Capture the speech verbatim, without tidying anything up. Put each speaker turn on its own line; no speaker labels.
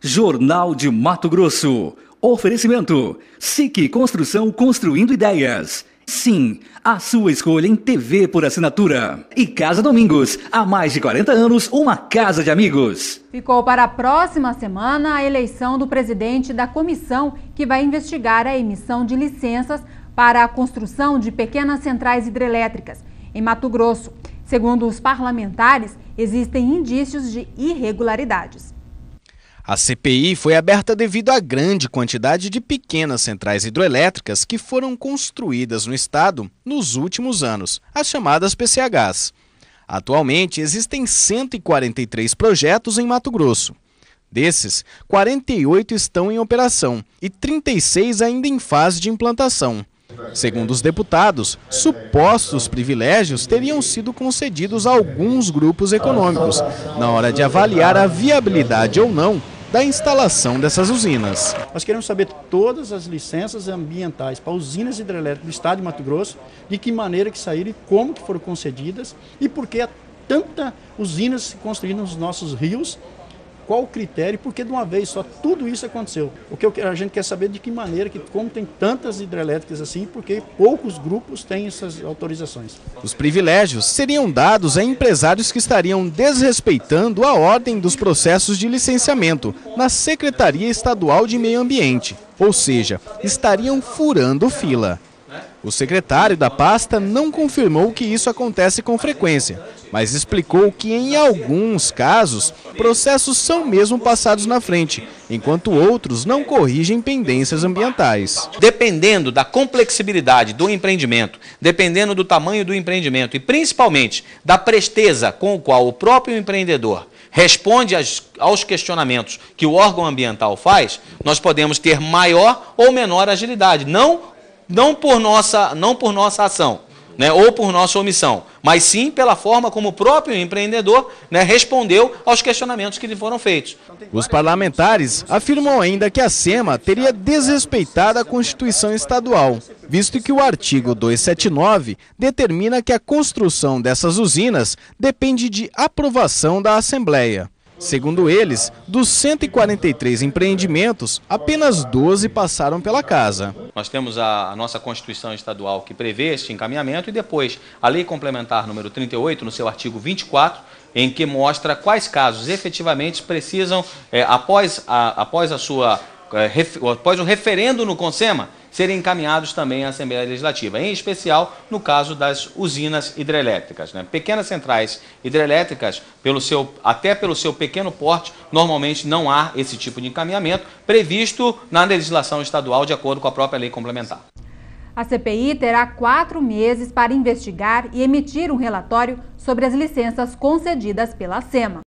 Jornal de Mato Grosso. Oferecimento. S I C Construção, construindo ideias. Sim, a sua escolha em T V por assinatura. E Casa Domingos, há mais de quarenta anos, uma casa de amigos.
Ficou para a próxima semana a eleição do presidente da comissão que vai investigar a emissão de licenças para a construção de pequenas centrais hidrelétricas em Mato Grosso. Segundo os parlamentares, existem indícios de irregularidades.
A C P I foi aberta devido à grande quantidade de pequenas centrais hidroelétricas que foram construídas no estado nos últimos anos, as chamadas P C Hs. Atualmente, existem cento e quarenta e três projetos em Mato Grosso. Desses, quarenta e oito estão em operação e trinta e seis ainda em fase de implantação. Segundo os deputados, supostos privilégios teriam sido concedidos a alguns grupos econômicos na hora de avaliar a viabilidade ou não da instalação dessas usinas.
Nós queremos saber todas as licenças ambientais para usinas hidrelétricas do estado de Mato Grosso, de que maneira que saíram e como que foram concedidas e por que há tanta usinas se construindo nos nossos rios. Qual o critério? Porque de uma vez só tudo isso aconteceu. O que a gente quer saber de que maneira, que como tem tantas hidrelétricas assim, porque poucos grupos têm essas autorizações.
Os privilégios seriam dados a empresários que estariam desrespeitando a ordem dos processos de licenciamento na Secretaria Estadual de Meio Ambiente, ou seja, estariam furando fila. O secretário da pasta não confirmou que isso acontece com frequência, mas explicou que, em alguns casos, processos são mesmo passados na frente, enquanto outros não corrigem pendências ambientais.
Dependendo da complexibilidade do empreendimento, dependendo do tamanho do empreendimento e principalmente da presteza com o qual o próprio empreendedor responde aos questionamentos que o órgão ambiental faz, nós podemos ter maior ou menor agilidade, não Não por nossa, não por nossa ação, né, ou por nossa omissão, mas sim pela forma como o próprio empreendedor, né, respondeu aos questionamentos que lhe foram feitos.
Os parlamentares afirmam ainda que a SEMA teria desrespeitado a Constituição Estadual, visto que o artigo duzentos e setenta e nove determina que a construção dessas usinas depende de aprovação da Assembleia. Segundo eles, dos cento e quarenta e três empreendimentos, apenas doze passaram pela casa.
Nós temos a, a nossa Constituição Estadual que prevê este encaminhamento e depois a Lei Complementar número trinta e oito, no seu artigo vinte e quatro, em que mostra quais casos efetivamente precisam, é, após, a, após, a sua, é, ref, após o referendo no CONSEMA, serem encaminhados também à Assembleia Legislativa, em especial no caso das usinas hidrelétricas, né? Pequenas centrais hidrelétricas, pelo seu, até pelo seu pequeno porte, normalmente não há esse tipo de encaminhamento previsto na legislação estadual de acordo com a própria lei complementar.
A C P I terá quatro meses para investigar e emitir um relatório sobre as licenças concedidas pela SEMA.